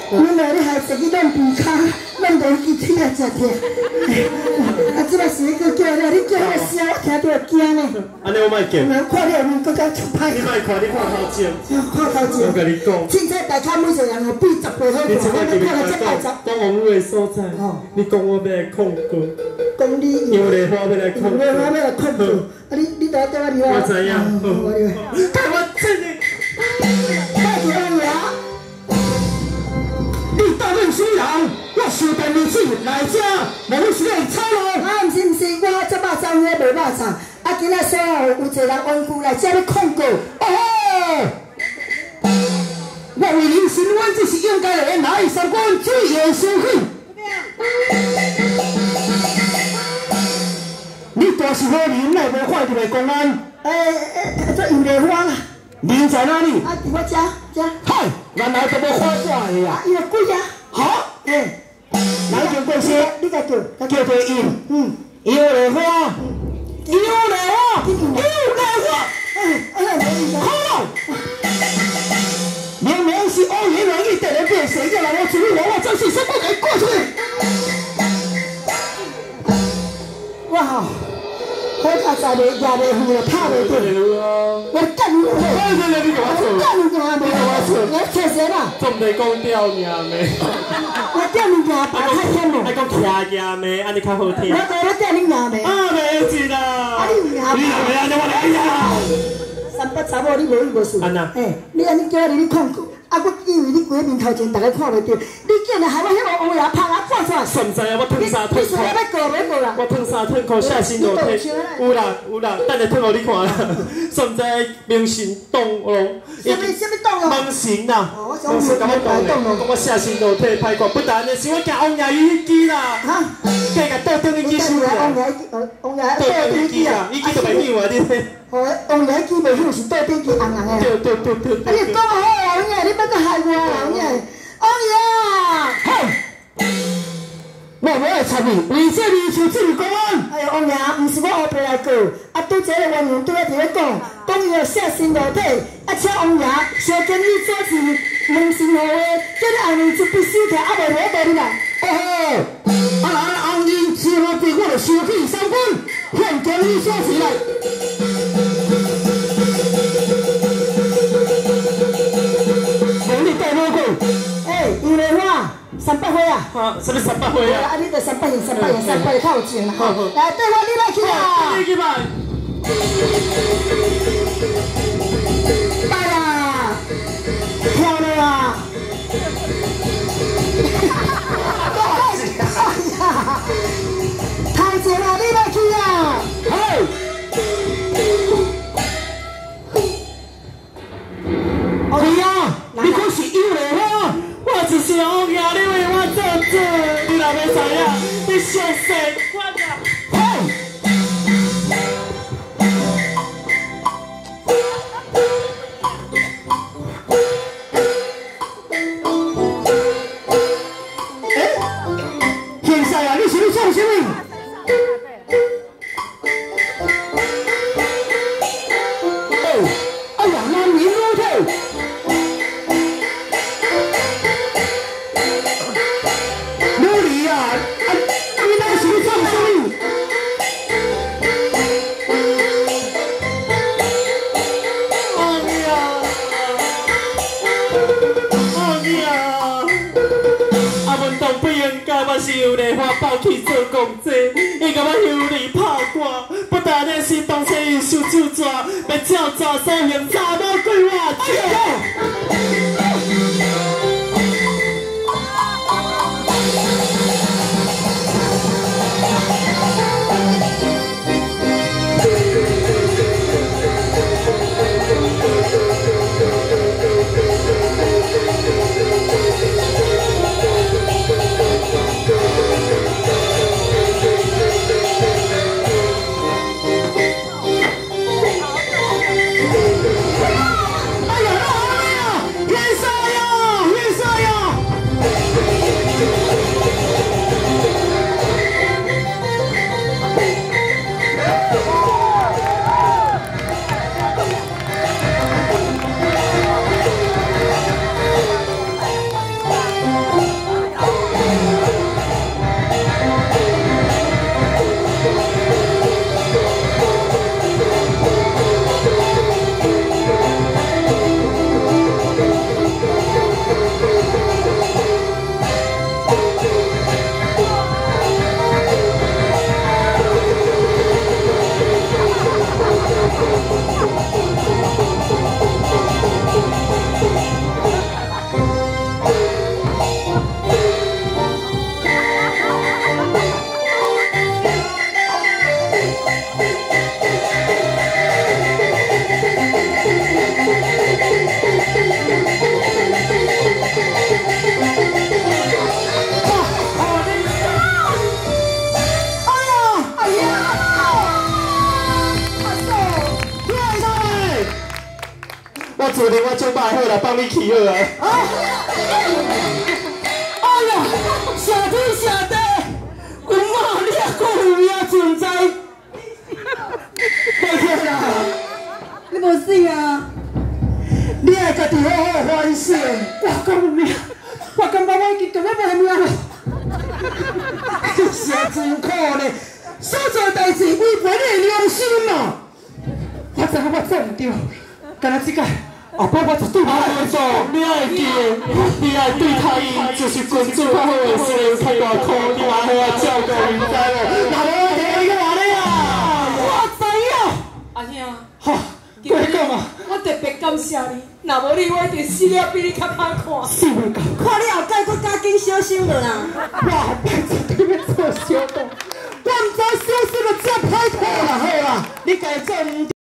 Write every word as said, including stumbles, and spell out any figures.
阮来咧害自己弄鼻卡，弄到鸡腿啊食疼。啊，即摆是个叫咧，你叫我声，我听到会惊呢。 安尼我莫叫。 看了面更加出歹。 你莫看，你看头前。 看头前。 我甲你讲。 凊彩大家每一个人哦比十倍好， 你我你看了这八十。 讲王宇的所在。你讲我要来控告。 讲你。 杨丽花要来控告。 杨丽花要来控告。啊，你你倒倒我你话。 我知影。 我你话。 看我真的。 快点啊呀！你担任主人，我收电如此来遮，无是来吵咯。啊，毋是毋是，我这肉粽我无肉粽，啊，今仔所有有一个人冤屈来遮咧控告。哦，我为您申冤，这是应该的，哪会三官最有收费？你大是好人，奈无快入来公安？诶诶，这有莲花啦。人在哪里？啊，伫我遮遮。嗨，原来都要花挂的啊！伊个贵啊！好，嘿，来叫贵些，你甲叫，叫对音，嗯，有莲花，有莲花，有莲花，哎哎，好了，明明是欧元人一点人变，谁叫来我处理我？我真是什么给过去？哇好。我较早咧压咧远了，拍袂到。我干你！我干你！我干你干咩？我确实啦。 总袂讲吊尔咩？ 我吊你牙白太险咯。 还讲徛牙咩？安尼较好听。 我我吊你牙咩？ 啊，袂是啦。 啊，你牙白。 你牙咩？我来呀！ 三八查某，你无语无事。 安那？ 嘿，你安尼叫我你控告。啊！我以为你规面头前大家看袂到，你竟然害我迄个乌鸦拍啊看出来。 甚知啊！我褪衫褪裤。 你说要告袂告啦？ 我褪衫褪裤下身裸体。有啦有啦，等下褪互你看啦。甚知明神动咯。 什么什么动咯？ 蒙神啦。 蒙神甲我动咧， 讲我下身裸体歹看，不但的是我惊王爷伊迄支啦。哈？计甲倒顶伊支收起。王爷王爷倒顶支啊！伊支都袂响啊！你睇。 哦，王爷支袂响是倒顶支红红的。 对对对对。 哎呀，讲好啊，王爷，你别个害我啊，王爷！王爷，嘿，我无爱插你，为这你求这公安。哎呀，王爷，唔是我后背来告，啊，对这个冤案对我伫咧讲，讲伊要下身裸体，啊，请王爷小建议做是问心话话，叫你后面就必须听，啊，袂落道理啦。哦吼，啊来，后面是何必我就收起三分，现建议做起来。哎，有莲花，三百花啊！ 啊，什么三百花啊？ 啊，你着三百元，三百元，三百元较有钱啦！吼，来，对我你来去啦！ 你去吧。 来啦，漂亮啊！太济啦，你来去啊！好。哦，你啊，你可是有莲花。我只是王爷，你为我做主，你若要知影，你先生我呀！嘿！哎，现在啊，你是要做什么？哦，哎呀，那民路头。我是有莲花抱去做公祭，伊甲我修理拍挂，不但的是当初伊收手纸，要照查所行查某鬼话定我做歹好啦，帮你起好啊。 哎呀，谢天谢地，阮妈你也够有命存在。拜托啦，你无死啊？你爱家己好好反省。我讲有命，我感觉我已经根本无命了。是啊，真苦呢。所做代志违背你的良心嘛。我知影我做唔对，干那即个。后摆我绝对不会做， 你爱记，你爱对他伊就是君子较好的事，开大苦，你嘛好啊照顾伊，知无？ 那我听你话咧啊！我知影。 阿兄， 哈，过来讲啊！ 我特别感谢你，若无你，我一定死了比你较歹看。 死袂到，看你后盖搁加紧小心了啦！我拜绝对要做小动，我唔知小心就遮歹看啦，好啦，你家做唔。